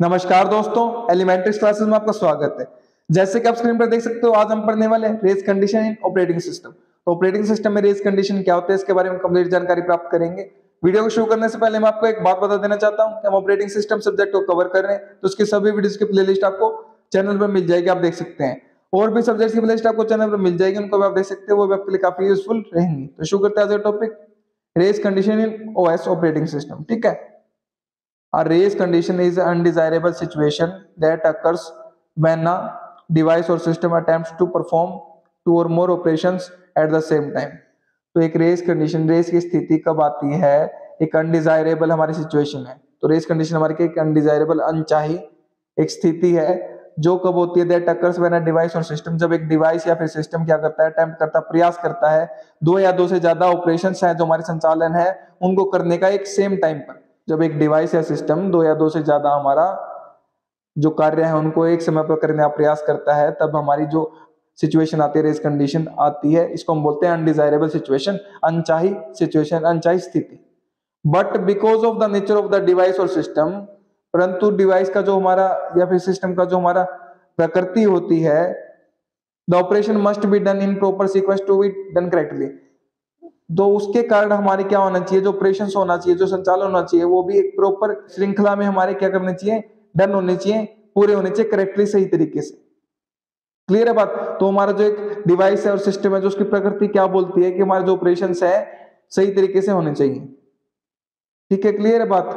नमस्कार दोस्तों, elementary classes में आपका स्वागत है। जैसे कि आप स्क्रीन पर देख सकते हो, आज हम पढ़ने वाले हैं race condition in operating system. तो ऑपरेटिंग सिस्टम में रेस कंडीशन क्या होता है, इसके बारे में कंप्लीट जानकारी प्राप्त करेंगे। वीडियो को शुरू करने से पहले मैं आपको एक बात बता देना चाहता हूं कि हम ऑपरेटिंग सिस्टम सब्जेक्ट को कवर कर रहे हैं, तो उसकी सभी वीडियोस की प्लेलिस्ट आपको चैनल पर मिल जाएगी, आप देख सकते हैं। और भी सब्जेक्ट्स की प्लेलिस्ट आपको चैनल पर मिल जाएगी, उनको भी आप देख सकते हैं, वो भी आपके लिए काफी यूजफुल रहेंगी। तो शुरू करते हैं आज का topic, race condition in OS operating system. ठीक है। A race condition is an undesirable situation that occurs when a device or system attempts to perform two or more operations at the same time. तो एक race condition, race की स्थिति कब आती है? एक अनडिजायरेबल हमारी सिचुएशन है। तो रेस कंडीशन हमारी एक अनडिजायरेबल, अनचाही एक स्थिति है जो कब होती है? That occurs when a device और सिस्टम, जब एक डिवाइस या फिर सिस्टम क्या करता है? अटेम्प्ट करता है, प्रयास करता है दो या दो से ज्यादा ऑपरेशंस है जो हमारे संचालन है उनको करने का एक सेम टाइम पर। जब एक डिवाइस या सिस्टम दो या दो से ज्यादा हमारा जो कार्य है उनको एक समय पर करने का प्रयास करता है, तब हमारी जो सिचुएशन आती है, रेस कंडीशन आती है, इसको हम बोलते हैं अनडिजायरेबल सिचुएशन, अनचाही सिचुएशन, अनचाही स्थिति। But because of the nature of the device और सिस्टम, परंतु डिवाइस का जो हमारा या फिर सिस्टम का जो हमारा प्रकृति होती है, the operation must be done in proper sequence to be done correctly. तो उसके कारण हमारे क्या होना चाहिए? जो ऑपरेशन होना चाहिए, जो संचालन होना चाहिए, वो भी एक प्रॉपर श्रृंखला में हमारे क्या करने चाहिए? डन होने चाहिए, पूरे होने चाहिए, करेक्टली, सही तरीके से। क्लियर है बात? तो हमारा जो एक डिवाइस है और सिस्टम है, जो उसकी प्रकृति क्या बोलती है कि हमारे जो ऑपरेशन है सही तरीके से होने चाहिए। ठीक है, क्लियर है बात?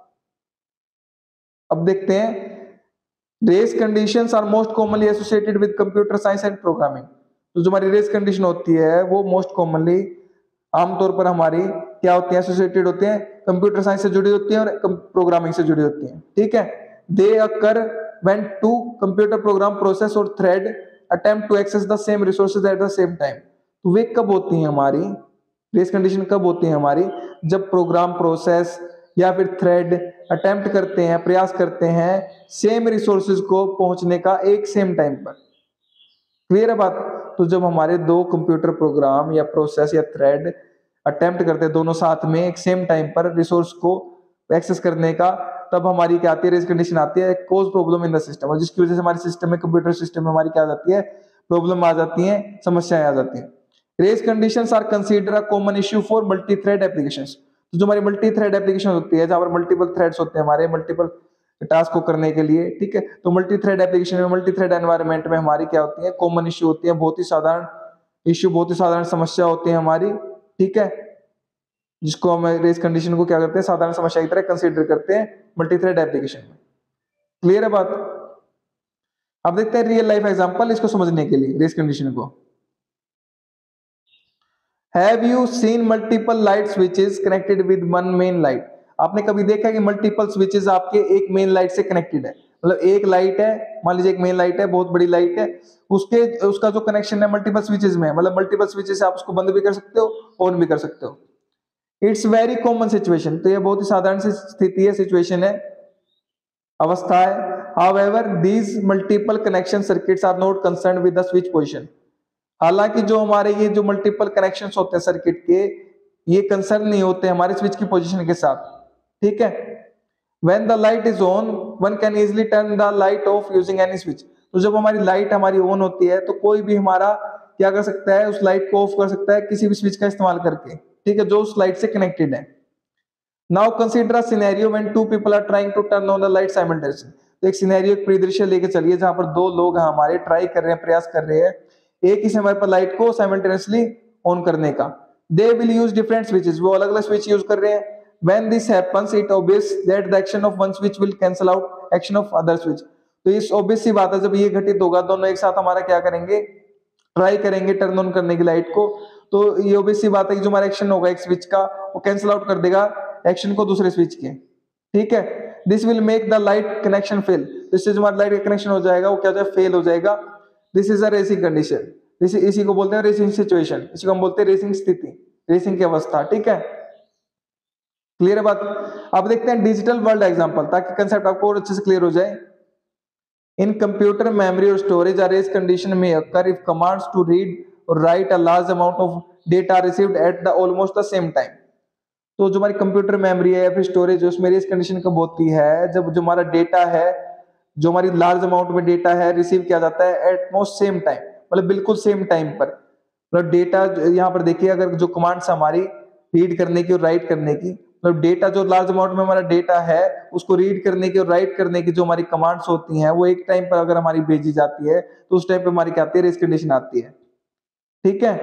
अब देखते हैं, race conditions are most commonly associated with computer science and programming. तो जो हमारी रेस कंडीशन होती है वो मोस्ट कॉमनली, आमतौर पर हमारी क्या होती है? एसोसिएटेड होते हैं, कंप्यूटर साइंस से जुड़ी होती है और प्रोग्रामिंग से जुड़ी होती है। ठीक है। They occur when two computer program process और thread attempt to access the same resources at the same time. तो वे कब होती है हमारी रेस कंडीशन? कब होती है हमारी? जब प्रोग्राम प्रोसेस या फिर थ्रेड अटेम्प्ट करते हैं, प्रयास करते हैं सेम रिसोर्सेज को पहुंचने का एक सेम टाइम पर। क्लियर है बात? तो जब हमारे दो कंप्यूटर प्रोग्राम या प्रोसेस या थ्रेड अटेम्प्ट करते हैं दोनों साथ में एक सेम टाइम पर रिसोर्स को एक्सेस करने का, तब हमारी क्या आती है? रेस कंडीशन आती है, cause problem in the system. और जिसकी वजह से हमारे सिस्टम में, कंप्यूटर सिस्टम में हमारी क्या आ जाती है? प्रॉब्लम आ जाती है, समस्याएं आ जाती हैं। Race conditions are consider a common issue for multi thread applications. तो जो हमारी मल्टी थ्रेड एप्लीकेशन होती है, जहां पर मल्टीपल थ्रेड्स होते हैं हमारे मल्टीपल टास्क को करने के लिए, ठीक है, तो मल्टी थ्रेड एप्लीकेशन में, मल्टी थ्रेड एनवायरनमेंट में हमारी क्या होती है? कॉमन इश्यू होती है, बहुत ही साधारण इश्यू, बहुत ही साधारण समस्या होती है हमारी। ठीक है, जिसको हम रेस कंडीशन को क्या करते हैं? साधारण समस्या की तरह कंसीडर करते हैं मल्टी थ्रेड एप्लीकेशन में। क्लियर है बात? अब देखते हैं रियल लाइफ एग्जांपल इसको समझने के लिए, रेस कंडीशन को। Have you seen multiple light switches connected with one main light? आपने कभी देखा कि मल्टीपल स्विचेस आपके एक मेन लाइट से कनेक्टेड है? मतलब एक लाइट है, मान लीजिए एक मेन लाइट है, बहुत बड़ी लाइट है, उसका जो कनेक्शन है मल्टीपल स्विचेस में है। मतलब मल्टीपल स्विचेस आप उसको बंद भी कर सकते हो, ऑन भी कर सकते हो। It's very common situation. तो ये बहुत ही साधारण सी स्थिति है, सिचुएशन है, अवस्था है। However, these multiple connection circuits are not concerned with the switch position. हालांकि जो हमारे ये जो मल्टीपल कनेक्शंस होते हैं सर्किट के, ये कंसर्न नहीं होते हमारे स्विच की पोजीशन के साथ। ठीक है। When the light is on, one can easily turn the light off using any switch. तो जब हमारी लाइट हमारी ऑन होती है तो कोई भी हमारा क्या कर सकता है? उस लाइट को ऑफ कर सकता है किसी भी स्विच का इस्तेमाल करके। ठीक है, जो उस लाइट से कनेक्टेड है। Now consider a scenario when two people are trying to turn on the light simultaneously. तो एक सिनेरियो, एक परिदृश्य लेके चलिए जहां पर दो लोग हमारे ट्राई कर रहे हैं, प्रयास कर रहे हैं एक ही समय पर लाइट को साइमल्टेनियसली ऑन करने का। They will use different switches, वो अलग अलग स्विच यूज कर रहे हैं। When this happens it obvious that the action of one switch will cancel out action of other switch. तो इस ऑब्वियस सी बात है, जब ये घटित होगा दोनों एक साथ हमारा क्या करेंगे? ट्राई करेंगे टर्न ऑन करने की लाइट को, तो ये ऑब्वियस सी बात है कि जो हमारा एक्शन होगा एक स्विच का, वो कैंसल आउट कर देगा एक्शन को दूसरे स्विच के। ठीक है। This will make the light connection fail. इससे जो हमारा लाइट का कनेक्शन हो जाएगा वो क्या हो जाएगा? फेल हो जाएगा। This is a racing condition. इसी को बोलते हैं रेसिंग सिचुएशन, इसी को हम बोलते हैं रेसिंग स्थिति, रेसिंग की अवस्था। ठीक है, क्लियर है बात? अब देखते हैं डिजिटल वर्ल्ड एग्जांपल, ताकि कंसेप्ट आपको और अच्छे से क्लियर हो जाए। इन कंप्यूटर मेमोरी और storage a race condition may occur if commands to read or write a large amount of data received at the almost the same time. तो जो हमारी कंप्यूटर मेमोरी है या फिर स्टोरेज है उसमें रेस कंडीशन कब होती है, जब जो हमारा डेटा है, जो हमारी लार्ज अमाउंट में डेटा है रिसीव किया जाता है एट मोस्ट सेम टाइम, मतलब बिल्कुल सेम टाइम पर। मतलब डेटा यहाँ पर देखिए, अगर जो कमांड्स हमारी रीड करने की और राइट करने की, मतलब डेटा जो लार्ज अमाउंट में हमारा डेटा है उसको रीड करने की और राइट करने की जो हमारी कमांड्स होती हैं वो एक टाइम पर अगर हमारी भेजी जाती है तो उस टाइम पे हमारी क्या आती है, रेस कंडीशन आती है। ठीक है।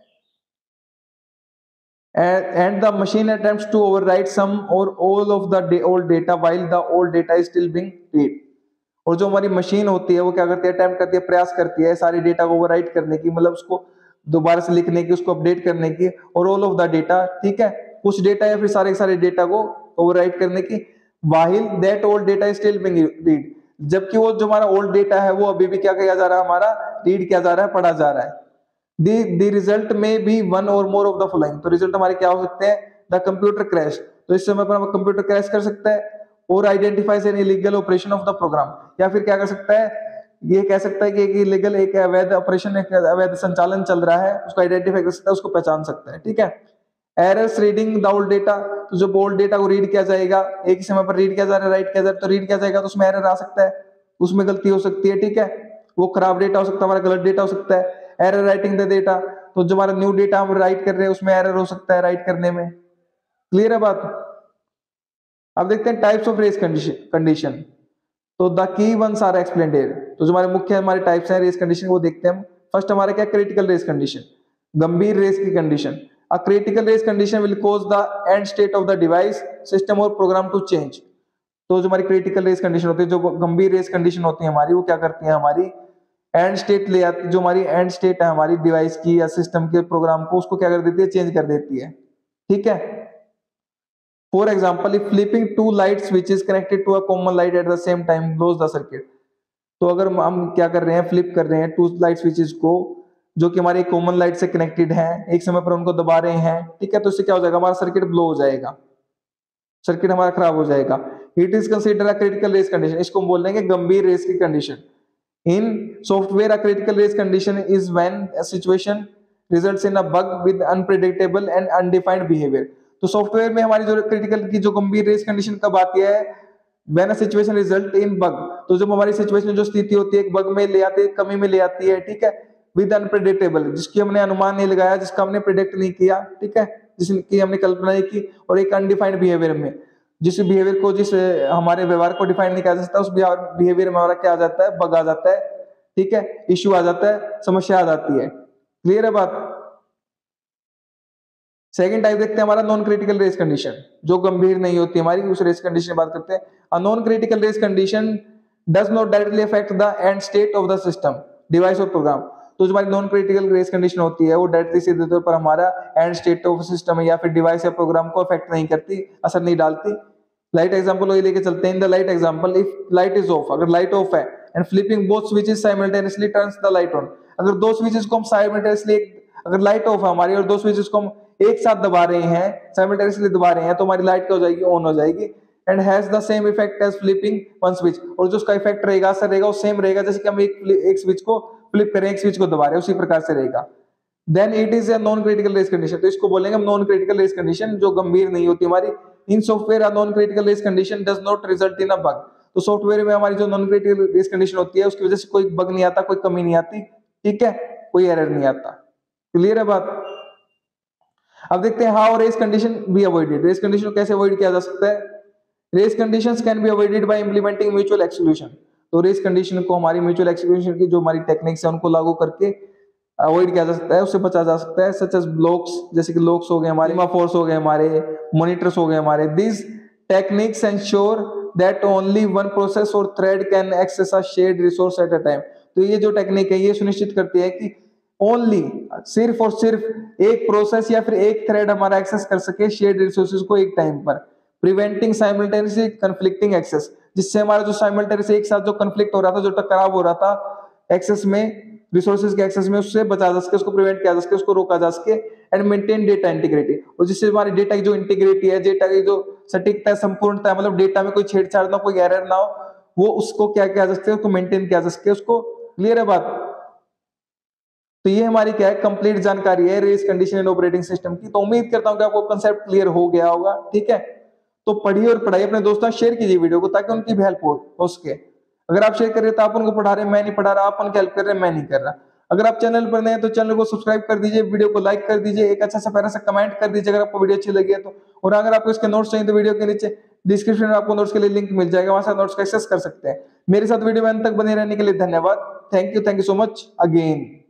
And the machine attempts to overwrite some or all of the old data while the old data is still being read। और जो हमारी मशीन होती है वो क्या करती है, अटेम्प्ट करती है, प्रयास करती है सारे डेटा को ओवरराइट करने की, मतलब उसको दोबारा से लिखने की, उसको अपडेट करने की, और ऑल ऑफ द डेटा, ठीक है, कुछ डेटा या फिर सारे सारे डेटा को ओवरराइट करने की, while that old data is still being read, जबकि वो जो हमारा ओल्ड डेटा है वो अभी भी क्या किया जा रहा है, हमारा रीड किया जा रहा है, पढ़ा जा रहा है। The result may be one or more of the following, तो रिजल्ट हमारे क्या हो सकते हैं, द कंप्यूटर क्रैश, तो इस समय पर हम कंप्यूटर क्रैश कर सकता है, और identifies an illegal operation of the program, या फिर क्या कर सकता है, ये कह सकता है कि एक इलीगल, एक अवैध ऑपरेशन, एक अवैध संचालन चल रहा है, उसको आइडेंटिफाई कर सकता है, उसको पहचान सकता है। ठीक है। Errors reading the old data, तो जब ओल्ड डेटा को रीड किया जाएगा, एक ही समय पर रीड किया जा रहा है, राइट किया जा रहा है, तो रीड किया जाएगा तो उसमें एरर आ सकता है, उसमें गलती हो सकती है। ठीक है। वो खराब डेटा हो सकता है, हमारा गलत डेटा हो सकता है। एरर राइटिंग द डेटा, तो जो हमारा न्यू डेटा हम राइट कर रहे हैं उसमें एरर हो सकता है राइट करने में। क्लियर है बात। अब देखते हैं टाइप्स ऑफ रेस कंडीशन। तो the key ones are explained here, तो जो हमारे मुख्य हमारे टाइप्स हैं रेस कंडीशन वो देखते हैं हम। फर्स्ट हमारा क्या, क्रिटिकल रेस कंडीशन, गंभीर रेस की condition. A critical race condition will cause the end state of the device, system और प्रोग्राम टू चेंज। तो जो हमारी क्रिटिकल रेस कंडीशन होती है, जो गंभीर रेस कंडीशन होती है हमारी, वो क्या करती है, हमारी एंड स्टेट ले आती, जो हमारी एंड स्टेट है हमारी डिवाइस की या सिस्टम के प्रोग्राम को, उसको क्या कर देती है, चेंज कर देती है। ठीक है। For example, if flipping two light switches connected to a common light at the same time blows the circuit, तो अगर हम क्या कर रहे हैं, फ्लिप कर रहे हैं टू लाइट स्विचेस को जो कि हमारे कॉमन लाइट से कनेक्टेड हैं, एक समय पर उनको दबा रहे हैं, ठीक है, तो इससे क्या हो जाएगा, हमारा सर्किट ब्लो हो जाएगा, सर्किट हमारा खराब हो जाएगा। It is consider a critical race condition, इसको हम बोल देंगे गंभीर रेस की condition. In software, a critical race condition is when a situation results in a bug with unpredictable and undefined behavior। तो सॉफ्टवेयर में हमारी जो क्रिटिकल की जो गंभीर रेस कंडीशन कब आती है, when a situation result in bug, तो जब हमारी सिचुएशन जो स्थिति होती है एक बग में ले आती है, कमी में ले आती है। ठीक है। विद अनप्रेडिक्टेबल, जिसकी हमने अनुमान नहीं लगाया, जिसका हमने प्रिडिक्ट नहीं किया, ठीक है, जिसकी हमने कल्पना नहीं की, और एक अनडिफाइंड बिहेवियर में, जिस बिहेवियर को, जिस हमारे व्यवहार को डिफाइन नहीं किया जा सकता, उस बिहेवियर में हमारा क्या आ जाता है, बग आ जाता है। ठीक है। इश्यू आ जाता है, समस्या आ जाती है। क्लियर है बात। सेकंड टाइप देखते हैं हमारा नॉन क्रिटिकल रेस कंडीशन, जो गंभीर नहीं होती हमारी, उस रेस कंडीशन की बात करते हैं। A non critical race condition does not directly affect the end state of the system, device और प्रोग्राम। तो जो हमारी नॉन क्रिटिकल रेस कंडीशन होती है वो डायरेक्टली सीधे तौर पर हमारा एंड स्टेट ऑफ सिस्टम या फिर डिवाइस या प्रोग्राम को अफेक्ट नहीं करती, असर नहीं डालती। लाइट एग्जांपल वही लेके चलते हैं। In the light example, if light is off, अगर लाइट ऑफ है, and flipping both switches simultaneously turns the light on, अगर दो स्विचेस को हम साइमल्टेनियसली, अगर लाइट ऑफ है हमारी और दो स्विचेस को हम एक साथ दबा रहे हैं, साइमल्टेनियसली दबा रहे हैं, तो हमारी लाइट क्या हो जाएगी, ऑन हो जाएगी। And has the same effect as flipping one switch, और जो उसका इफेक्ट रहेगा, असर रहेगा, वो सेम रहेगा जैसे कि हम एक स्विच को फ्लिप करें, एक स्विच को दबा रहे हैं, उसी प्रकार से रहेगा। Then it is a non critical race condition, तो इसको बोलेंगे हम नॉन क्रिटिकल रेस कंडीशन, जो गंभीर नहीं होती हमारी। In software a non critical race condition does not result in a bug, तो सॉफ्टवेयर में हमारी जो नॉन क्रिटिकल रेस कंडीशन होती है उसकी वजह से कोई बग नहीं आता, कोई कमी नहीं आती। ठीक है। कोई एरर नहीं आता। क्लियर है बात। अब देखते हैं how race condition be avoided, race condition को कैसे अवॉइड किया जा सकता है। Race conditions can be avoided by implementing mutual exclusion, तो रेस कंडीशन को हमारी म्यूचुअल एक्सक्लूजन की जो हमारी टेक्निक्स है उनको लागू करके अवॉइड किया जा सकता है, उससे बचा जा सकता है। सच एज ब्लॉक्स, जैसे कि लॉक्स हो गए हमारे, सेमाफोर्स हो गए हमारे, मॉनिटर्स हो गए हमारे। This techniques ensure that only one process और thread can access a shared resource at a time, तो ये जो टेक्निक है ये सुनिश्चित करती है कि ओनली, सिर्फ और सिर्फ एक प्रोसेस या फिर एक थ्रेड हमारा एक्सेस कर सके शेयर्ड रिसोर्सेज को एक टाइम पर, प्रिवेंटिंग साइमल्टेनियसली कन्फ्लिक्टिंग एक्सेस, जिससे हमारा जो साइमल्टेनियसली एक साथ जो कन्फ्लिक्ट हो रहा था, जो टकराव हो रहा था एक्सेस में, रिसोर्सेज के एक्सेस में, उससे बचा जा सके, उसको प्रिवेंट किया जा सके, उसको रोका जा सके। एंड मेंटेन डेटा इंटीग्रिटी, और जिससे हमारी डेटा की जो इंटीग्रिटी है, डेटा की जो सटीकता है, संपूर्णता है, मतलब डेटा में कोई छेड़छाड़ ना, कोई एरर ना हो, वो उसको क्या किया जा सके, उसको मेंटेन किया जा सके, उसको। क्लियर है बात। तो ये हमारी क्या है, कंप्लीट जानकारी है race condition in operating system की। तो उम्मीद करता हूं कि आपको कंसेप्ट क्लियर हो गया होगा। ठीक है, तो पढ़िए और पढ़ाइए अपने दोस्तों, शेयर कीजिए वीडियो को ताकि उनकी भी हेल्प हो सके। अगर आप शेयर कर रहे हैं तो आप उनको पढ़ा रहे हैं, मैं नहीं पढ़ा रहा, आप उनकी हेल्प कर रहे हैं, मैं नहीं कर रहा। अगर आप चैनल पर नए हैं तो चैनल को सब्सक्राइब कर दीजिए, वीडियो को लाइक कर दीजिए, एक अच्छा सा प्यारा सा कमेंट कर दीजिए अगर आपको वीडियो अच्छी लगी है तो। और अगर आपको इसके नोट्स चाहिए तो वीडियो के नीचे डिस्क्रिप्शन में आपको नोट्स के लिए लिंक मिल जाएगा, वहां से नोट्स का एक्सेस कर सकते हैं। मेरे साथ वीडियो में अंत तक बने रहने के लिए धन्यवाद। Thank you so much again.